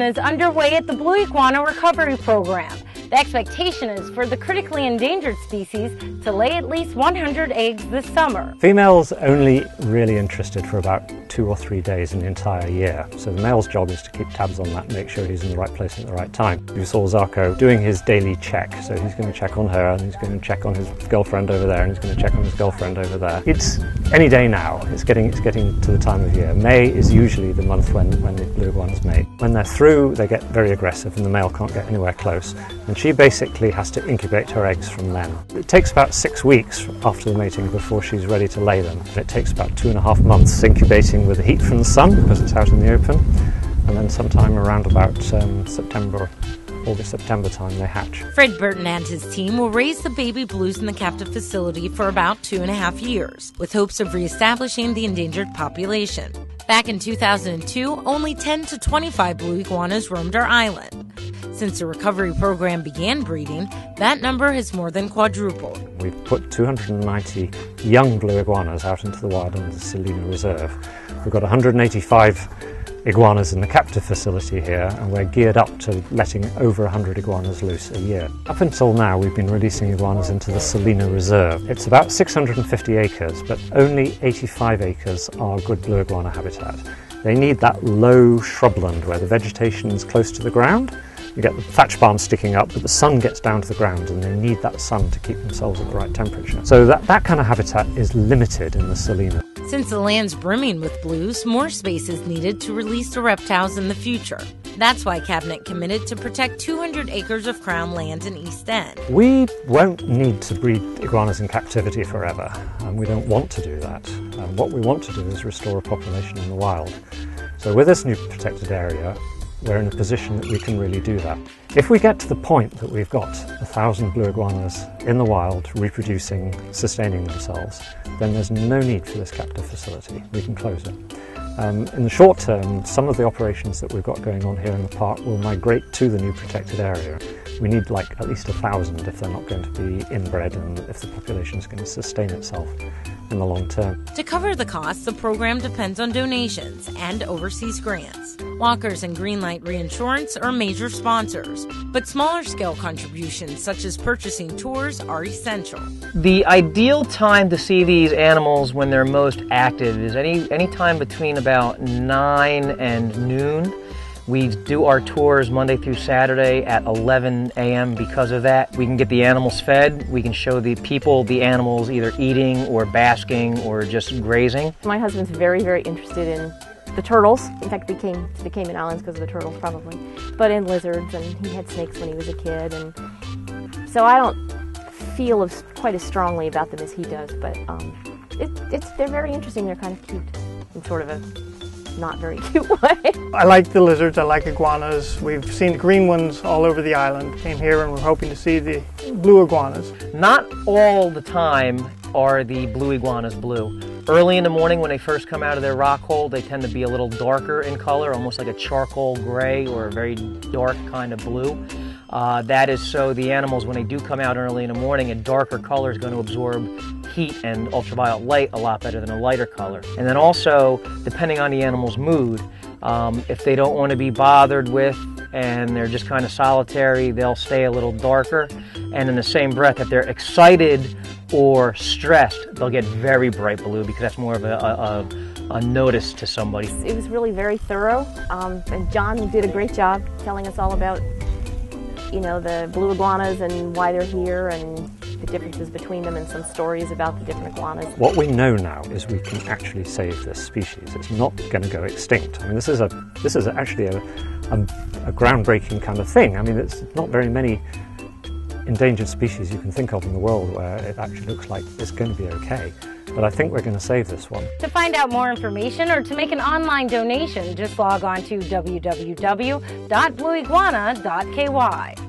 is underway at the Blue Iguana Recovery Program. The expectation is for the critically endangered species to lay at least 100 eggs this summer. Females only really interested for about 2 or 3 days in the entire year. So the male's job is to keep tabs on that and make sure he's in the right place at the right time. You saw Zarko doing his daily check. So he's going to check on her, and he's going to check on his girlfriend over there, and he's going to check on his girlfriend over there. It's any day now. It's getting to the time of year. May is usually the month when the blue iguanas mate. When they're through, they get very aggressive and the male can't get anywhere close. And she basically has to incubate her eggs from then. It takes about 6 weeks after the mating before she's ready to lay them. It takes about 2.5 months incubating with the heat from the sun because it's out in the open. And then sometime around about August-September time they hatch. Fred Burton and his team will raise the baby blues in the captive facility for about 2.5 years, with hopes of reestablishing the endangered population. Back in 2002, only 10 to 25 blue iguanas roamed our island. Since the recovery program began breeding, that number has more than quadrupled. We've put 290 young blue iguanas out into the wild in the Salina Reserve. We've got 185 iguanas in the captive facility here, and we're geared up to letting over 100 iguanas loose a year. Up until now, we've been releasing iguanas into the Salina Reserve. It's about 650 acres, but only 85 acres are good blue iguana habitat. They need that low shrubland where the vegetation is close to the ground. You get the thatch palms sticking up, but the sun gets down to the ground, and they need that sun to keep themselves at the right temperature. So that kind of habitat is limited in the Salina. Since the land's brimming with blues, more space is needed to release the reptiles in the future. That's why Cabinet committed to protect 200 acres of Crown land in East End. We won't need to breed iguanas in captivity forever, and we don't want to do that. What we want to do is restore a population in the wild. So with this new protected area, we're in a position that we can really do that. If we get to the point that we've got 1,000 blue iguanas in the wild, reproducing, sustaining themselves, then there's no need for this captive facility. We can close it. In the short term, some of the operations that we've got going on here in the park will migrate to the new protected area. We need at least 1,000 if they're not going to be inbred and if the population is going to sustain itself in the long term. To cover the costs, the program depends on donations and overseas grants. Walkers and Greenlight Reinsurance are major sponsors, but smaller scale contributions such as purchasing tours are essential. The ideal time to see these animals when they're most active is any time between about 9 and noon. We do our tours Monday through Saturday at 11 a.m. Because of that, we can get the animals fed. We can show the people the animals either eating or basking or just grazing. My husband's very, very interested in the turtles. In fact, we came to the Cayman Islands because of the turtles, probably. But in lizards, and he had snakes when he was a kid. And so I don't feel quite as strongly about them as he does. But they're very interesting. They're kind of cute in sort of a not very cute way. I like the lizards, I like iguanas. We've seen the green ones all over the island. Came here and we're hoping to see the blue iguanas. Not all the time are the blue iguanas blue. Early in the morning when they first come out of their rock hole, they tend to be a little darker in color, almost like a charcoal gray or a very dark kind of blue. That is so the animals, when they do come out early in the morning, a darker color is going to absorb heat and ultraviolet light a lot better than a lighter color. And then also, depending on the animal's mood, if they don't want to be bothered with and they're just kind of solitary, they'll stay a little darker. And in the same breath, if they're excited or stressed, they'll get very bright blue because that's more of a notice to somebody. It was really very thorough, and John did a great job telling us all about the blue iguanas and why they're here and the differences between them and some stories about the different iguanas. What we know now is we can actually save this species. It's not going to go extinct. I mean, this is actually a groundbreaking kind of thing. I mean, it's not very many endangered species you can think of in the world where it actually looks like it's going to be okay. But I think we're going to save this one. To find out more information or to make an online donation, just log on to www.blueiguana.ky.